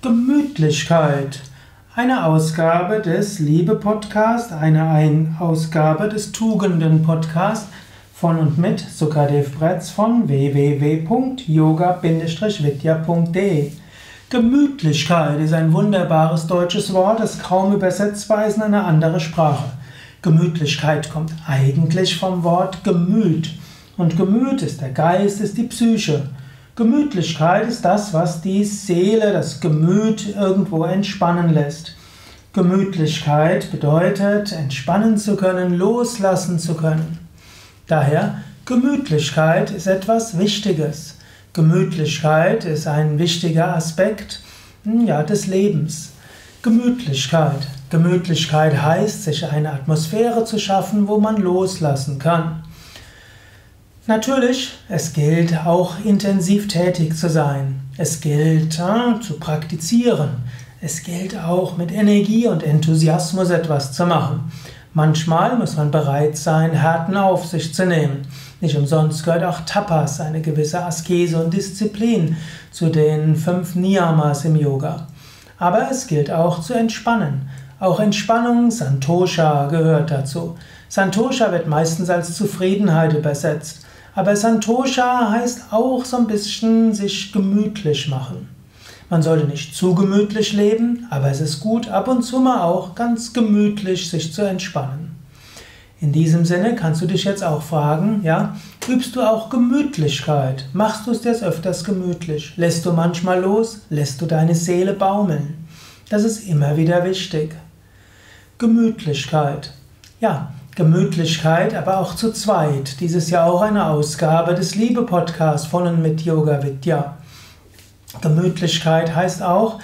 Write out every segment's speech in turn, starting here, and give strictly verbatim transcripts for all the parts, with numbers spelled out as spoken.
Gemütlichkeit. Eine Ausgabe des Liebe-Podcast, eine Ein Ausgabe des Tugenden-Podcast von und mit Sukadev Bretz von w w w punkt yoga vidya punkt de. Gemütlichkeit ist ein wunderbares deutsches Wort, das kaum übersetzbar ist in eine andere Sprache. Gemütlichkeit kommt eigentlich vom Wort Gemüt. Und Gemüt ist der Geist, ist die Psyche. Gemütlichkeit ist das, was die Seele, das Gemüt irgendwo entspannen lässt. Gemütlichkeit bedeutet, entspannen zu können, loslassen zu können. Daher, Gemütlichkeit ist etwas Wichtiges. Gemütlichkeit ist ein wichtiger Aspekt, ja, des Lebens. Gemütlichkeit. Gemütlichkeit heißt, sich eine Atmosphäre zu schaffen, wo man loslassen kann. Natürlich, es gilt auch intensiv tätig zu sein. Es gilt äh, zu praktizieren. Es gilt auch mit Energie und Enthusiasmus etwas zu machen. Manchmal muss man bereit sein, Härten auf sich zu nehmen. Nicht umsonst gehört auch Tapas, eine gewisse Askese und Disziplin, zu den fünf Niyamas im Yoga. Aber es gilt auch zu entspannen. Auch Entspannung, Santosha, gehört dazu. Santosha wird meistens als Zufriedenheit übersetzt. Aber Santosha heißt auch so ein bisschen sich gemütlich machen. Man sollte nicht zu gemütlich leben, aber es ist gut, ab und zu mal auch ganz gemütlich sich zu entspannen. In diesem Sinne kannst du dich jetzt auch fragen, ja, übst du auch Gemütlichkeit? Machst du es dir öfters gemütlich? Lässt du manchmal los? Lässt du deine Seele baumeln? Das ist immer wieder wichtig. Gemütlichkeit. Ja, Gemütlichkeit, aber auch zu zweit. Dies ist ja auch eine Ausgabe des Liebe-Podcasts von und mit Yoga Vidya. Gemütlichkeit heißt auch,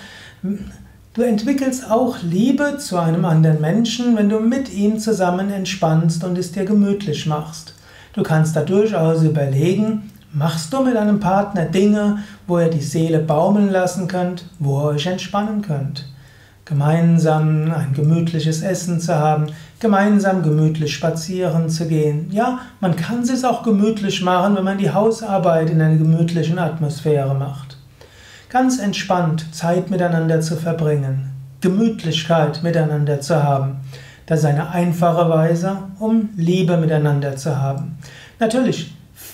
du entwickelst auch Liebe zu einem anderen Menschen, wenn du mit ihm zusammen entspannst und es dir gemütlich machst. Du kannst da durchaus überlegen, machst du mit einem Partner Dinge, wo ihr die Seele baumeln lassen könnt, wo ihr euch entspannen könnt. Gemeinsam ein gemütliches Essen zu haben, gemeinsam gemütlich spazieren zu gehen. Ja, man kann es auch gemütlich machen, wenn man die Hausarbeit in einer gemütlichen Atmosphäre macht. Ganz entspannt Zeit miteinander zu verbringen, Gemütlichkeit miteinander zu haben. Das ist eine einfache Weise, um Liebe miteinander zu haben. Natürlich,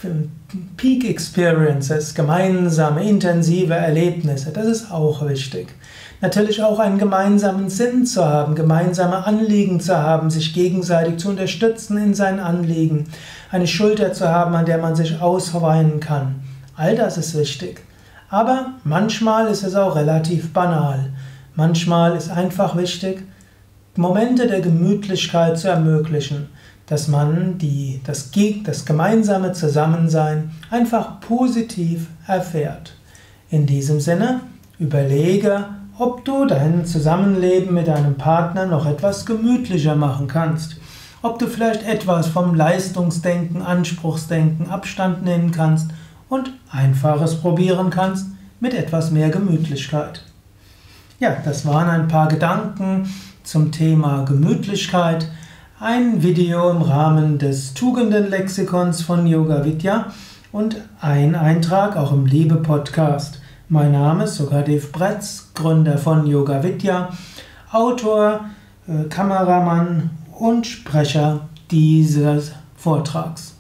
Peak Experiences, gemeinsame, intensive Erlebnisse, das ist auch wichtig. Natürlich auch einen gemeinsamen Sinn zu haben, gemeinsame Anliegen zu haben, sich gegenseitig zu unterstützen in seinen Anliegen, eine Schulter zu haben, an der man sich ausweinen kann. All das ist wichtig. Aber manchmal ist es auch relativ banal. Manchmal ist einfach wichtig, Momente der Gemütlichkeit zu ermöglichen, dass man die, das, das gemeinsame Zusammensein einfach positiv erfährt. In diesem Sinne, überlege, ob du dein Zusammenleben mit deinem Partner noch etwas gemütlicher machen kannst. Ob du vielleicht etwas vom Leistungsdenken, Anspruchsdenken Abstand nehmen kannst und Einfaches probieren kannst mit etwas mehr Gemütlichkeit. Ja, das waren ein paar Gedanken zum Thema Gemütlichkeit. Ein Video im Rahmen des Tugendenlexikons von Yoga Vidya und ein Eintrag auch im Liebe-Podcast. Mein Name ist Sukadev Bretz, Gründer von Yoga Vidya, Autor, äh, Kameramann und Sprecher dieses Vortrags.